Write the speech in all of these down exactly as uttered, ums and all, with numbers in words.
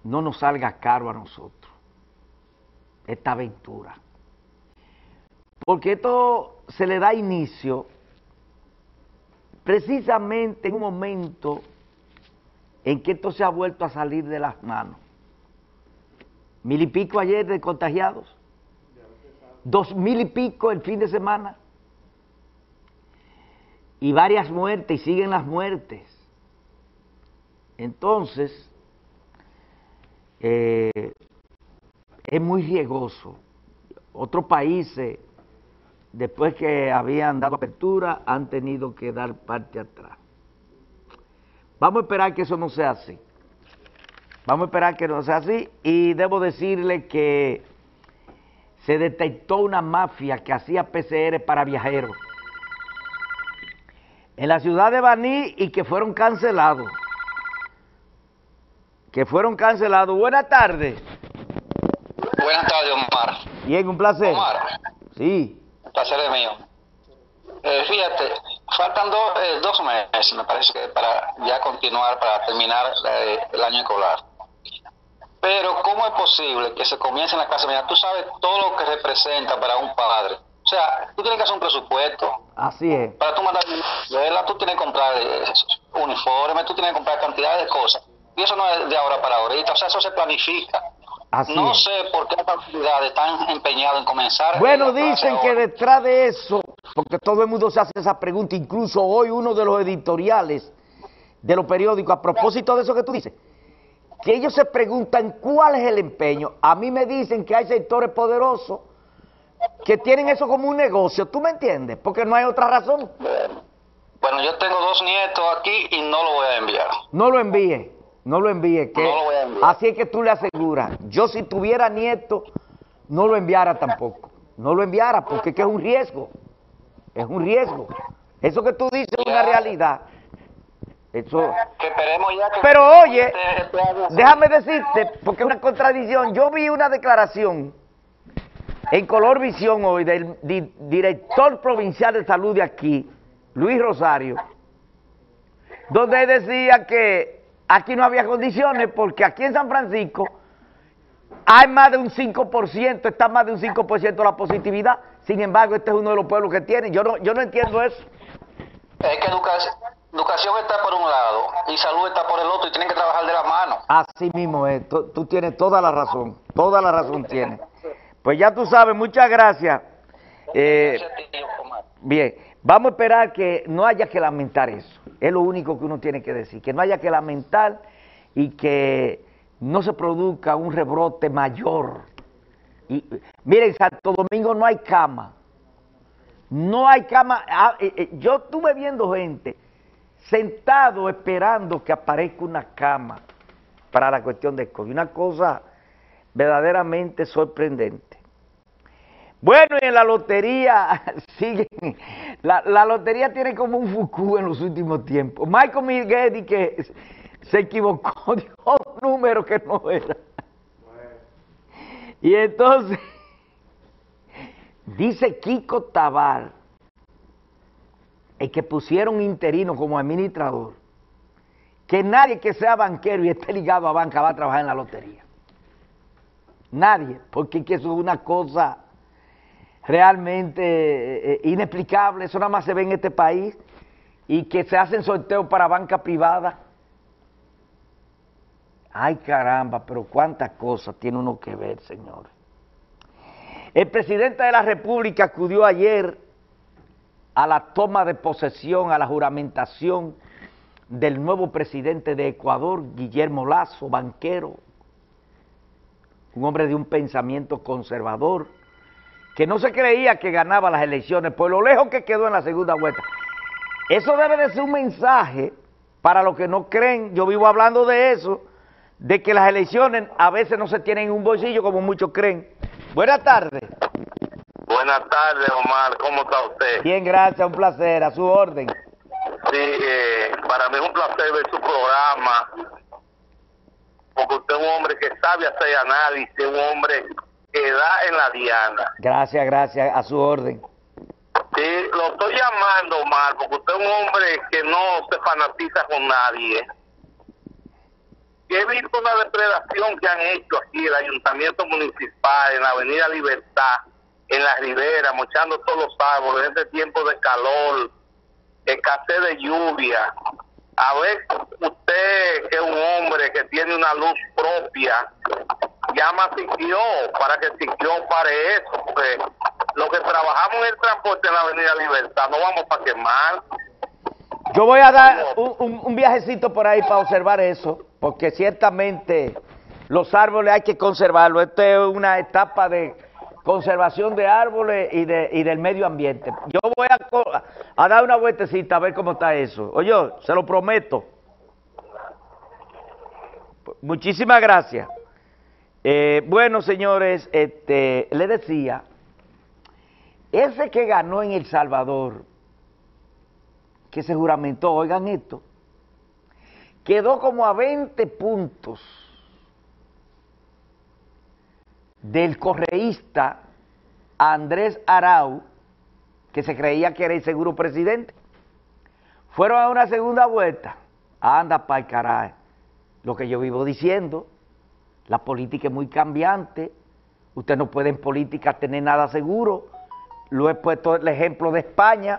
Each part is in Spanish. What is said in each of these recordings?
no nos salga caro a nosotros, esta aventura. Porque esto se le da inicio precisamente en un momento en que esto se ha vuelto a salir de las manos. Mil y pico ayer de contagiados, dos mil y pico el fin de semana, y varias muertes, y siguen las muertes. Entonces, eh, es muy riesgoso. Otros países, después que habían dado apertura, han tenido que dar parte atrás. Vamos a esperar que eso no sea así. Vamos a esperar que no sea así, y debo decirle que se detectó una mafia que hacía P C R para viajeros en la ciudad de Baní y que fueron cancelados. Que fueron cancelados. Buenas tardes. Buenas tardes, Omar. Bien, un placer. Omar. Sí. El placer es mío. Eh, fíjate, faltan do, eh, dos meses, me parece, que para ya continuar, para terminar eh, el año escolar. Pero, ¿cómo es posible que se comience en la clase media? Tú sabes todo lo que representa para un padre. O sea, tú tienes que hacer un presupuesto. Así es. Para tú mandar escuela, tú tienes que comprar eh, uniformes, tú tienes que comprar cantidad de cosas. Y eso no es de ahora para ahorita, o sea, eso se planifica. Así no es. sé por qué las autoridades están empeñadas en comenzar. Bueno, en dicen que detrás de eso, porque todo el mundo se hace esa pregunta, incluso hoy uno de los editoriales de los periódicos, a propósito de eso que tú dices, que ellos se preguntan cuál es el empeño. A mí me dicen que hay sectores poderosos que tienen eso como un negocio, ¿tú me entiendes? Porque no hay otra razón. Bueno, yo tengo dos nietos aquí y no lo voy a enviar. No lo envíe, no lo envíe, que No lo voy a enviar. así es que tú le aseguras. Yo si tuviera nieto, no lo enviara tampoco. No lo enviara porque es que es un riesgo. Es un riesgo. Eso que tú dices es una realidad. Eso. Que esperemos ya que... Pero oye, este- este año- déjame decirte, porque es una contradicción. Yo vi una declaración en Color Visión hoy del di- director provincial de salud de aquí, Luis Rosario, donde él decía que aquí no había condiciones porque aquí en San Francisco hay más de un cinco por ciento, está más de un cinco por ciento la positividad. Sin embargo, este es uno de los pueblos que tiene. Yo no, yo no entiendo eso. Es que educación, educación está por un lado y salud está por el otro y tienen que trabajar de la mano. Así mismo es, tú, tú tienes toda la razón, toda la razón tienes. Pues ya tú sabes, muchas gracias. Eh, bien, vamos a esperar que no haya que lamentar eso. Es lo único que uno tiene que decir, que no haya que lamentar y que no se produzca un rebrote mayor. Y, miren, en Santo Domingo no hay cama. No hay cama. Ah, eh, eh, yo estuve viendo gente sentado esperando que aparezca una cama para la cuestión del COVID. Una cosa verdaderamente sorprendente. Bueno, y en la lotería sigue, la, la lotería tiene como un fucú en los últimos tiempos. Michael Miguel que se equivocó, dio un número que no era. Y entonces, dice Kiko Tabar, el que pusieron interino como administrador, que nadie que sea banquero y esté ligado a banca va a trabajar en la lotería. Nadie, porque es que eso es una cosa realmente eh, inexplicable, eso nada más se ve en este país, y que se hacen sorteos para banca privada. Ay caramba, pero cuántas cosas tiene uno que ver, señores. El presidente de la República acudió ayer a la toma de posesión, a la juramentación del nuevo presidente de Ecuador, Guillermo Lasso, banquero, un hombre de un pensamiento conservador, que no se creía que ganaba las elecciones por lo lejos que quedó en la segunda vuelta. Eso debe de ser un mensaje para los que no creen, yo vivo hablando de eso, de que las elecciones a veces no se tienen en un bolsillo como muchos creen. Buenas tardes. Buenas tardes, Omar. ¿Cómo está usted? Bien, gracias, un placer, a su orden. Sí, eh, para mí es un placer ver su programa, porque usted es un hombre que sabe hacer análisis, un hombre que da en la diana. Gracias, gracias, a su orden. Sí, lo estoy llamando, Omar, porque usted es un hombre que no se fanatiza con nadie. que he visto una depredación que han hecho aquí el ayuntamiento municipal en la avenida Libertad, en la ribera, mochando todos los árboles en este tiempo de calor, escasez de lluvia. A ver, usted, que es un hombre que tiene una luz propia, llama a Siquio para que Siquio pare eso, porque los que trabajamos en el transporte en la avenida Libertad no vamos a quemar. Yo voy a dar un, un, un viajecito por ahí para observar eso, porque ciertamente los árboles hay que conservarlos. Esta es una etapa de conservación de árboles y, de, y del medio ambiente. Yo voy a, a dar una vueltecita a ver cómo está eso. Oye, se lo prometo. Muchísimas gracias. Eh, bueno, señores, este, le decía, ese que ganó en El Salvador, que se juramentó, oigan esto, quedó como a veinte puntos del correísta Andrés Arauz, que se creía que era el seguro presidente. Fueron a una segunda vuelta. Anda pa'l caray. Lo que yo vivo diciendo, la política es muy cambiante. Usted no puede en política tener nada seguro. Lo he puesto el ejemplo de España.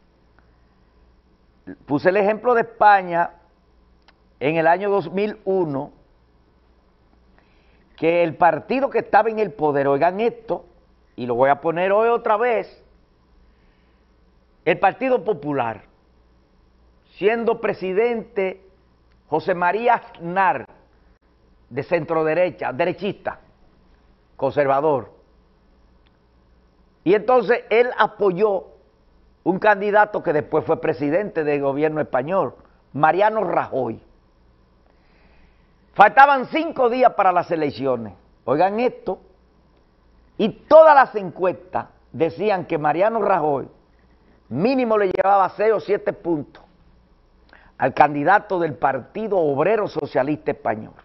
Puse el ejemplo de España en el año dos mil uno, que el partido que estaba en el poder, oigan esto, y lo voy a poner hoy otra vez, el Partido Popular, siendo presidente José María Aznar, de centro derecha, derechista, conservador, y entonces él apoyó un candidato que después fue presidente del gobierno español, Mariano Rajoy. Faltaban cinco días para las elecciones. Oigan esto. Y todas las encuestas decían que Mariano Rajoy mínimo le llevaba seis o siete puntos al candidato del Partido Obrero Socialista Español.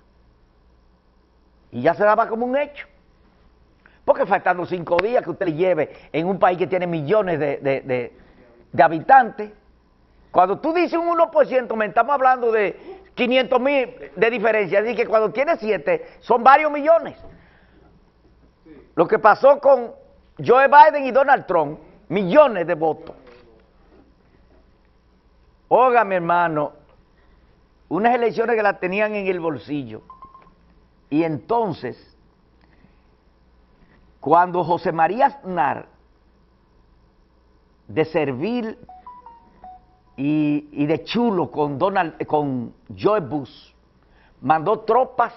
Y ya se daba como un hecho. Porque faltando cinco días que usted le lleve en un país que tiene millones de, de, de, de habitantes, cuando tú dices un uno por ciento, me estamos hablando de quinientos mil de diferencia, así que cuando tiene siete, son varios millones. Lo que pasó con Joe Biden y Donald Trump, millones de votos. Oiga, mi hermano, unas elecciones que las tenían en el bolsillo. Y entonces, cuando José María Aznar, de servir y, y de chulo con, Donald, con Joe Bush, mandó tropas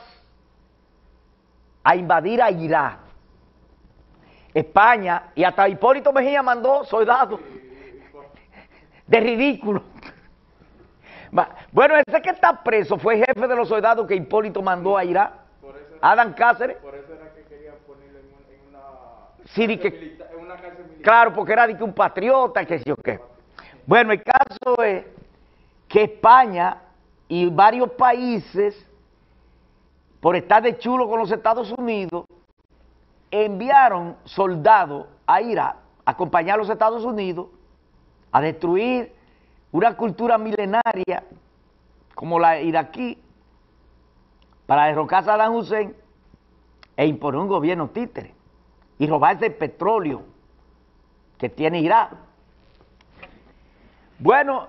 a invadir a Irak, España, y hasta Hipólito Mejía mandó soldados de ridículo. Bueno, ese que está preso fue jefe de los soldados que Hipólito mandó a Irak, Adán Cáceres. Por eso era que querían ponerlo en, un, en, una, sí, cárcel que, militar, en una cárcel militar. Claro, porque era de que un patriota, que sé yo qué. Bueno, el caso es que España y varios países, por estar de chulo con los Estados Unidos, enviaron soldados a Irak, a acompañar a los Estados Unidos, a destruir una cultura milenaria como la iraquí, para derrocar a Saddam Hussein e imponer un gobierno títere y robarse el petróleo que tiene Irak. Bueno,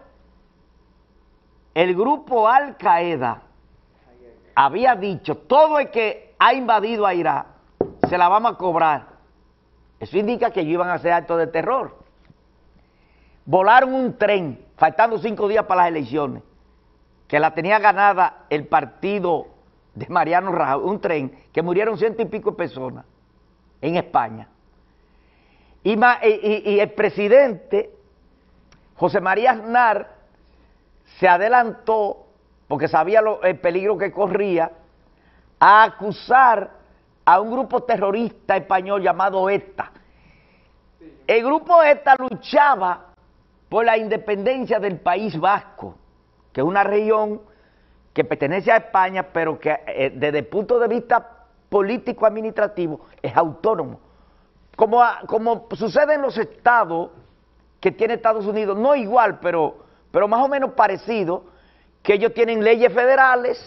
el grupo Al Qaeda había dicho, todo el que ha invadido a Irak se la vamos a cobrar. Eso indica que ellos iban a hacer actos de terror. Volaron un tren, faltando cinco días para las elecciones, que la tenía ganada el partido de Mariano Rajoy, un tren que murieron ciento y pico de personas en España. Y, y, y el presidente José María Aznar se adelantó, porque sabía lo, el peligro que corría, a acusar a un grupo terrorista español llamado ETA. El grupo ETA luchaba por la independencia del País Vasco, que es una región que pertenece a España, pero que eh, desde el punto de vista político-administrativo es autónomo. Como, a, como sucede en los estados que tiene Estados Unidos, no igual, pero, pero más o menos parecido, que ellos tienen leyes federales,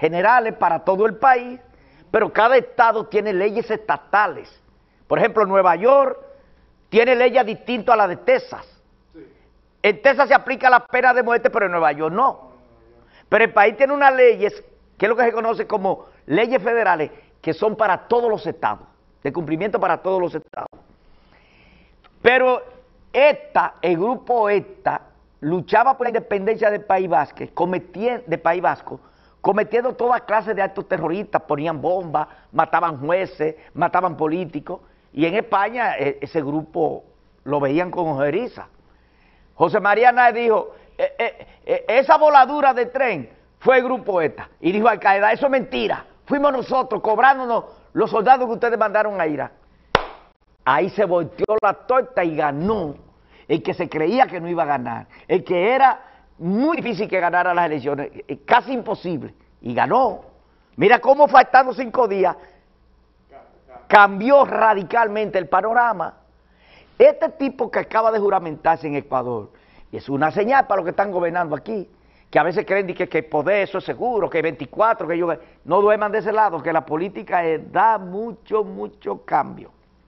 generales para todo el país, pero cada estado tiene leyes estatales. Por ejemplo, Nueva York tiene leyes distintas a las de Texas. En Texas se aplica la pena de muerte, pero en Nueva York no. Pero el país tiene unas leyes, que es lo que se conoce como leyes federales, que son para todos los estados, de cumplimiento para todos los estados. Pero esta, el grupo ETA, luchaba por la independencia del País Vasco, cometiendo, del País Vasco, cometiendo toda clase de actos terroristas, ponían bombas, mataban jueces, mataban políticos, y en España eh, ese grupo lo veían con ojeriza. José María Náez dijo, eh, eh, eh, esa voladura de tren fue el grupo ETA, y dijo Al Qaeda, eso es mentira, fuimos nosotros cobrándonos los soldados que ustedes mandaron a Irak. Ahí se volteó la torta y ganó el que se creía que no iba a ganar, el que era muy difícil que ganara las elecciones, casi imposible, y ganó. Mira cómo faltando cinco días cambió radicalmente el panorama. Este tipo que acaba de juramentarse en Ecuador, y es una señal para los que están gobernando aquí, que a veces creen que, que el poder eso es seguro, que veinticuatro, que ellos no duerman de ese lado, que la política es, da mucho, mucho cambio.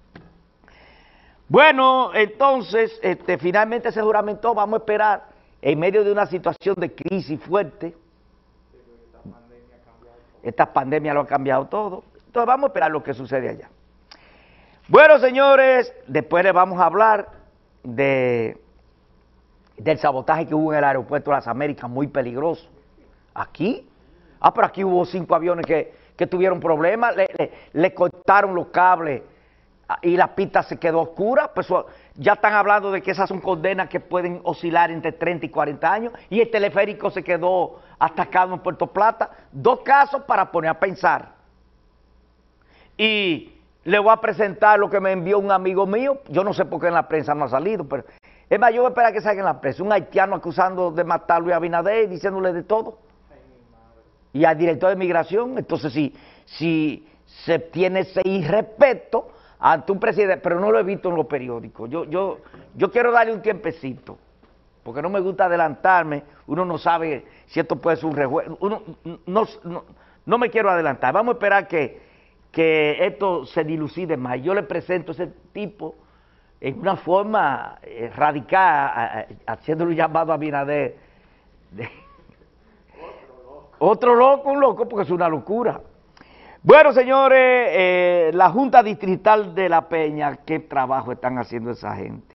Bueno, entonces, este, finalmente se juramentó, vamos a esperar, en medio de una situación de crisis fuerte, esta pandemia lo ha cambiado todo, entonces vamos a esperar lo que sucede allá. Bueno, señores, después les vamos a hablar de, del sabotaje que hubo en el aeropuerto de las Américas, muy peligroso. Aquí, ah, pero aquí hubo cinco aviones que, que tuvieron problemas, le, le, le cortaron los cables, y la pista se quedó oscura, pues ya están hablando de que esas son condenas que pueden oscilar entre treinta y cuarenta años, y el teleférico se quedó atacado en Puerto Plata. Dos casos para poner a pensar. Y le voy a presentar lo que me envió un amigo mío, yo no sé por qué en la prensa no ha salido, pero es más, yo voy a esperar que salga en la prensa, un haitiano acusando de matar a Luis Abinader, diciéndole de todo, y al director de migración. Entonces si, si se tiene ese irrespeto ante un presidente, pero no lo he visto en los periódicos. Yo, yo, yo quiero darle un tiempecito, porque no me gusta adelantarme, uno no sabe si esto puede ser un rejuego, uno no, no, no me quiero adelantar, vamos a esperar que, que esto se dilucide más. Yo le presento a ese tipo en una forma eh, radical, haciéndole un llamado a Abinader, de, otro loco, un loco, porque es una locura. Bueno, señores, eh, la Junta Distrital de La Peña, qué trabajo están haciendo esa gente.